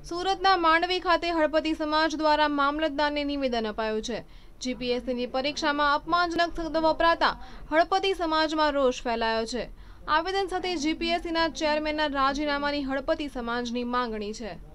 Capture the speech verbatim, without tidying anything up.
સુરતના માંડવી ખાતે હળપતિ સમાજ દ્વારા મામલતદારને નિવેદન અપાયું છે। જીપીએસસીની પરીક્ષામાં અપમાનજનક શબ્દો વપરાતા હળપતિ સમાજમાં રોષ ફેલાયો છે। આવેદન સાથે જીપીએસસીના ચેરમેનના રાજીનામાની હળપતિ સમાજની માંગણી છે।